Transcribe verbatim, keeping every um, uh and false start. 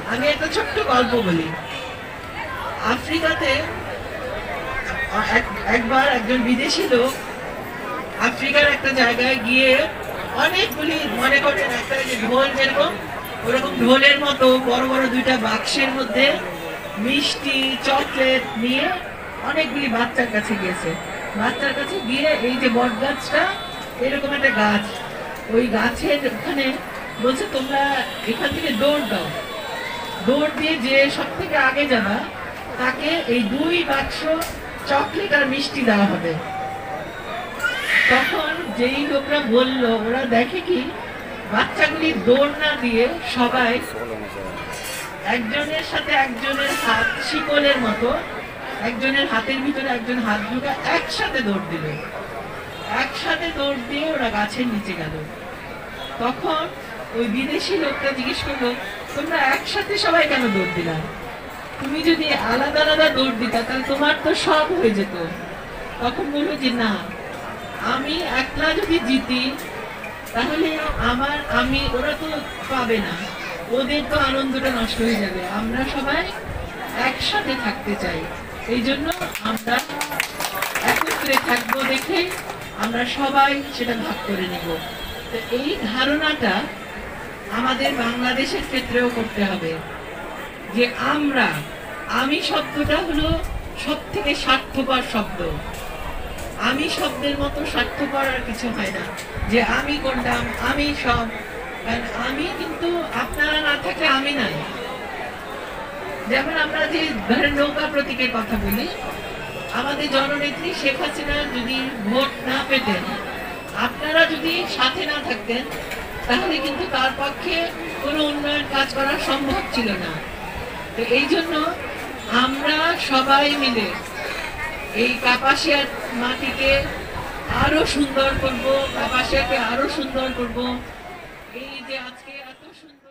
আমি একটা ছোট্ট গল্প বলি। আফ্রিকাতে একবার একজন বিদেশি লোক আফ্রিকার একটা জায়গায় গিয়ে অনেকগুলি, মনে করেন একটা যে ঢোল যেরকম ওরকম ঢোলের মতো বড় বড় দুইটা বাক্সের মধ্যে মিষ্টি চকলেট নিয়ে অনেকগুলি বাচ্চার কাছে গিয়েছে। বাচ্চার কাছে গিয়ে এই যে বট গাছটা এরকম একটা গাছ, ওই গাছের ওখানে বলছে তোমরা এখান থেকে দৌড় দাও, দৌড় দিয়ে যে সব থেকে আগে যাবা তাকে এই দুই বাক্স চকলেট আর মিষ্টি দেওয়া হবে। তখন যেই লোকরা বললো, ওরা দেখে কি বাচ্চাগুলি দৌড় না দিয়ে সবাই একজনের সাথে একজনের হাত শিকলের মতো, একজনের হাতের ভিতরে একজন হাত ঢুকা একসাথে দৌড় দিল। একসাথে দৌড় দিয়ে ওরা গাছের নিচে গেল। তখন ওই বিদেশি লোকটা জিজ্ঞেস করলো, তোমরা একসাথে সবাই কেন দৌড় দিলা? তুমি যদি আলাদা আলাদা দৌড় দিতা তাহলে তোমার তো সব হয়ে যেত। তখন বললো যে না, আমি একলা যদি জিতি তাহলে আমার আমি ওরা তো পাবে না, ওদের তো আনন্দটা নষ্ট হয়ে যাবে। আমরা সবাই একসাথে থাকতে চাই, এই জন্য আমরা একত্রে থাকবো দেখে আমরা সবাই সেটা ভাগ করে নেব। তো এই ধারণাটা আমাদের বাংলাদেশের ক্ষেত্রেও করতে হবে যে আমরা, আমি শব্দটা হলো সব থেকে স্বার্থপর শব্দ। আমি শব্দের মতো স্বার্থপর আর কিছু হয় না, যে আমি করলাম আমি সব, আমি কিন্তু আপনারা না থাকলে আমি নাই। যেমন আমরা যে ধরেন নৌকা প্রতীকের কথা বলি, আমাদের জননেত্রী শেখ হাসিনা যদি ভোট না পেতেন, আপনারা যদি সাথে না থাকতেন, তাহলে কিন্তু তার পক্ষে কোনো উন্নয়ন কাজ করা সম্ভব ছিল না। তো এই জন্য আমরা সবাই মিলে এই কাপাসিয়ার মাটিকে আরো সুন্দর করব, কাপাসিয়াকে আরো সুন্দর করব। এই যে আজকে এত সুন্দর